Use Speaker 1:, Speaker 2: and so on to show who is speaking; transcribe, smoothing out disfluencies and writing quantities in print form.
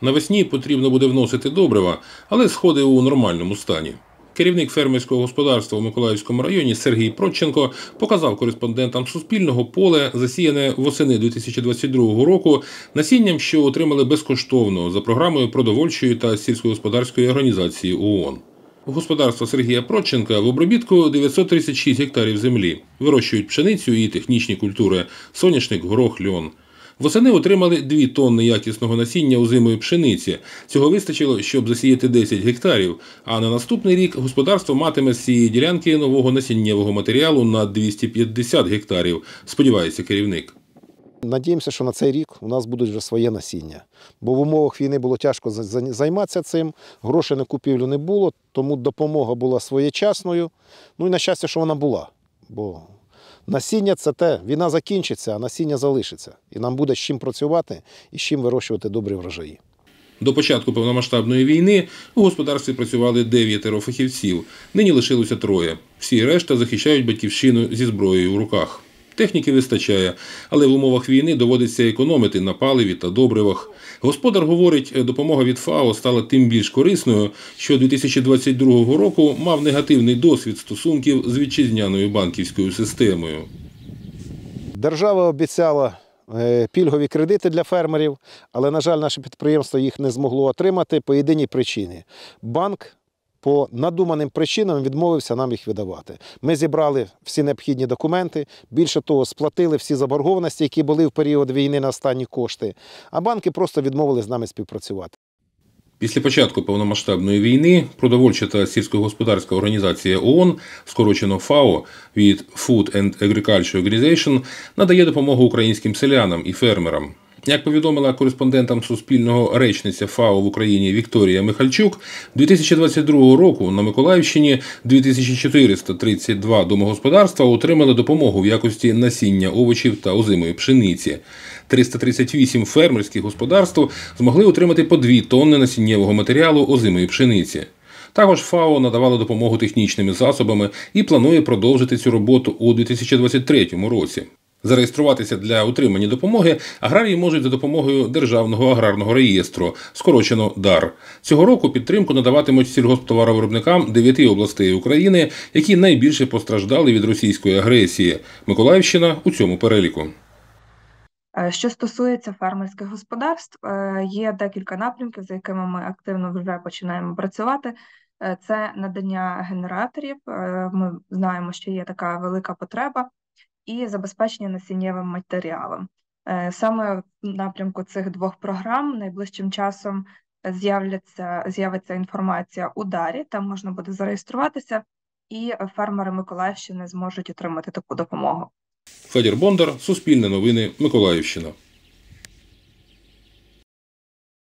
Speaker 1: Навесні потрібно буде вносити добрива, але сходи у нормальному стані. Керівник фермерського господарства у Миколаївському районі Сергій Проченко показав кореспондентам Суспільного поле, засіяне восени 2022 року, насінням, що отримали безкоштовно за програмою продовольчої та сільськогосподарської організації ООН. У господарства Сергія Проченка в обробітку 936 гектарів землі. Вирощують пшеницю і технічні культури – соняшник, горох, льон. Восени отримали 2 тонни якісного насіння озимої пшениці. Цього вистачило, щоб засіяти 10 гектарів, а на наступний рік господарство матиме з цієї ділянки нового насіннєвого матеріалу на 250 гектарів, сподівається керівник.
Speaker 2: Надіємося, що на цей рік у нас будуть вже своє насіння. Бо в умовах війни було тяжко займатися цим, грошей на купівлю не було, тому допомога була своєчасною. Ну і на щастя, що вона була. Бо насіння – це те, війна закінчиться, а насіння залишиться. І нам буде з чим працювати і з чим вирощувати добрі врожаї.
Speaker 1: До початку повномасштабної війни у господарстві працювали 9 фахівців, нині лишилося 3. Всі решта захищають батьківщину зі зброєю в руках. Техніки вистачає, але в умовах війни доводиться економити на паливі та добривах. Господар говорить, допомога від ФАО стала тим більш корисною, що 2022 року мав негативний досвід стосунків з вітчизняною банківською системою.
Speaker 2: Держава обіцяла пільгові кредити для фермерів, але, на жаль, наше підприємство їх не змогло отримати по єдиній причині. Банк по надуманим причинам відмовився нам їх видавати. Ми зібрали всі необхідні документи, більше того, сплатили всі заборгованості, які були в період війни на останні кошти, а банки просто відмовили з нами співпрацювати.
Speaker 1: Після початку повномасштабної війни продовольча та сільськогосподарська організація ООН, скорочено ФАО, від Food and Agriculture Organization, надає допомогу українським селянам і фермерам. Як повідомила кореспондентам Суспільного речниця ФАО в Україні Вікторія Михальчук, 2022 року на Миколаївщині 2432 домогосподарства отримали допомогу в якості насіння овочів та озимої пшениці. 338 фермерських господарств змогли отримати по 2 тонни насіннєвого матеріалу озимої пшениці. Також ФАО надавало допомогу технічними засобами і планує продовжити цю роботу у 2023 році. Зареєструватися для отримання допомоги аграрії можуть за допомогою Державного аграрного реєстру, скорочено ДАР. Цього року підтримку надаватимуть сільгосптоваровиробникам 9 областей України, які найбільше постраждали від російської агресії. Миколаївщина у цьому переліку.
Speaker 3: Що стосується фермерських господарств, є декілька напрямків, за якими ми активно вже починаємо працювати. Це надання генераторів, ми знаємо, що є така велика потреба, і забезпечення насіннєвим матеріалом. Саме в напрямку цих 2 програм найближчим часом з'явиться інформація у ДАРі, там можна буде зареєструватися, і фермери Миколаївщини зможуть отримати таку допомогу.
Speaker 1: Федір Бондар, Суспільне новини, Миколаївщина.